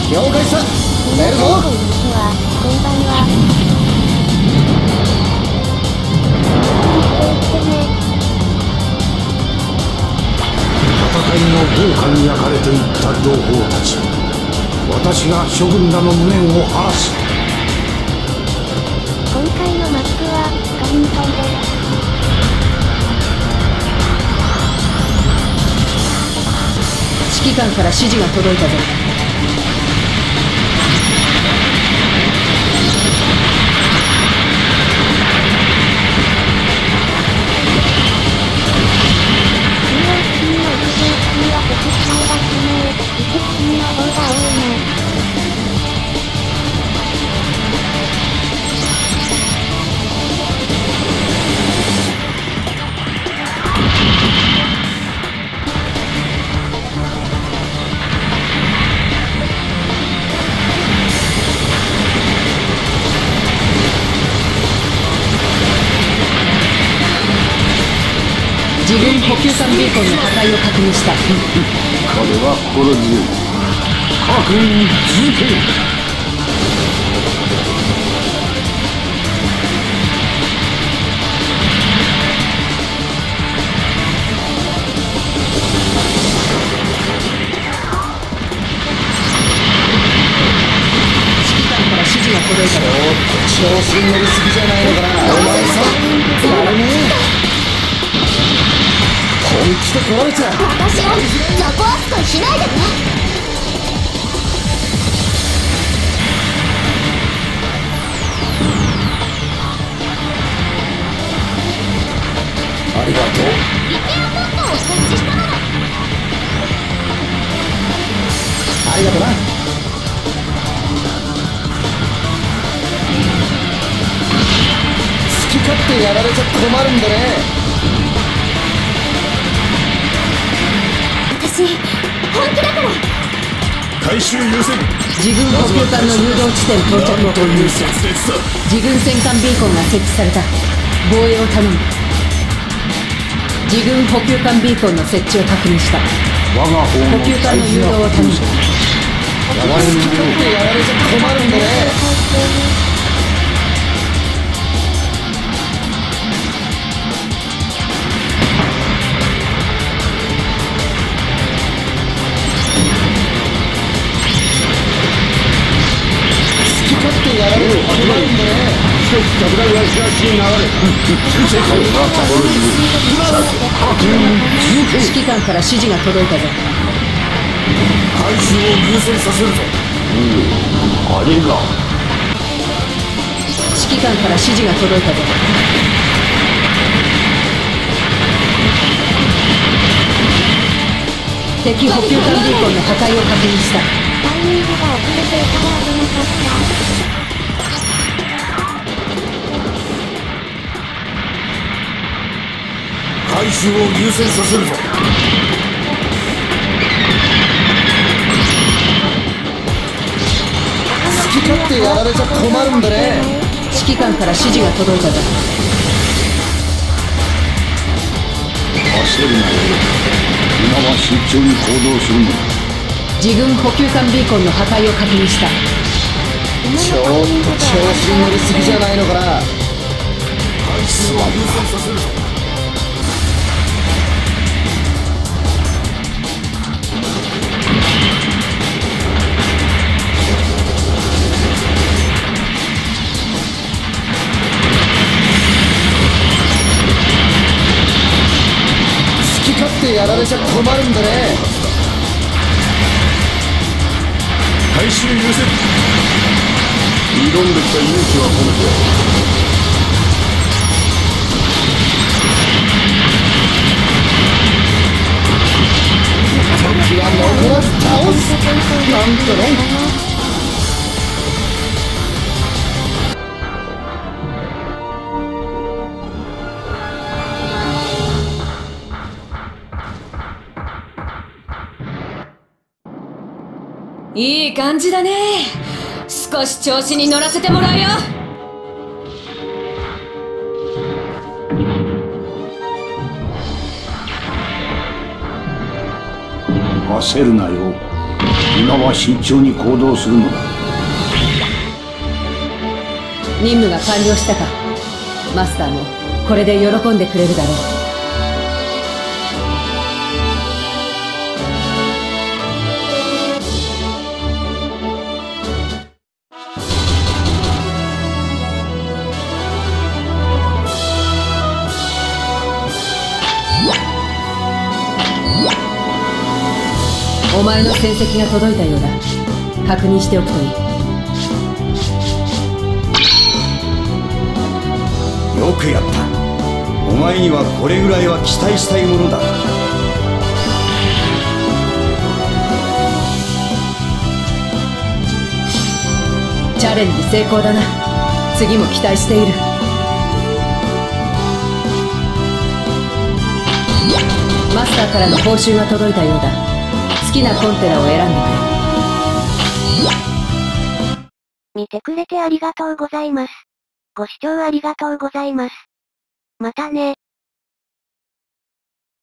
了解した。出るぞ。 こんばんは。 戦いの豪華に焼かれていった同胞たち、私が諸軍らの無念を晴らす。 今回のマップはスカイミサイです。 指揮官から指示が届いたぞ。自軍補給艦ビーコンの破壊を確認した。 彼は心強い。各員続け。 指揮官から指示が届いたぞ。 調子に乗りすぎじゃないのかな。お前さんやるね。本気で食われちゃう。 私を雑魚扱いしないでね。 ありがとう。 リペアポットを設置したのだ。 ありがとな。好き勝手やられちゃ困るんだね。 私本気だから。 回収優先。 自軍補給艦の誘導地点到着を確認した。自軍戦艦ビーコンが設置された。防衛を頼む。自軍補給艦ビーコンの設置を確認した。 我が方の補給艦の誘導を頼む。 好き勝手やられちゃ困るんだね。やられる困るんだね。 一つ拡大は東に流れ。世界は心強い。さて各員続け。 指揮官から指示が届いたぞ。 回収を優先させるぞ。 あれが指揮官から指示が届いたぞ。敵補給艦ビーコンの破壊を確認した。 タイミングが遅れていたら危なかった。 回収を優先させるぞ。 好き勝手やられちゃ困るんだね。 指揮官から指示が届いたぞ。 焦るなよ。今は慎重に行動するのだ。 自軍補給艦ビーコンの破壊を確認した。 ちょっと調子に乗りすぎじゃないのかな。 回収を優先させるぞ。 好き勝手やられちゃ困るんだね。 回収優先。 挑んできた勇気は込めて。 敵は残らず倒す。なんとね。 いい感じだね。少し調子に乗らせてもらうよ。 焦るなよ。 今は慎重に行動するのだ。 任務が完了したか。マスターもこれで喜んでくれるだろう。お前の戦績が届いたようだ。確認しておくといい。 よくやった。お前にはこれぐらいは期待したいものだ。 チャレンジ成功だな。次も期待している。マスターからの報酬が届いたようだ。好きなコンテナを選んでくれ。 見てくれてありがとうございます。ご視聴ありがとうございます。またね。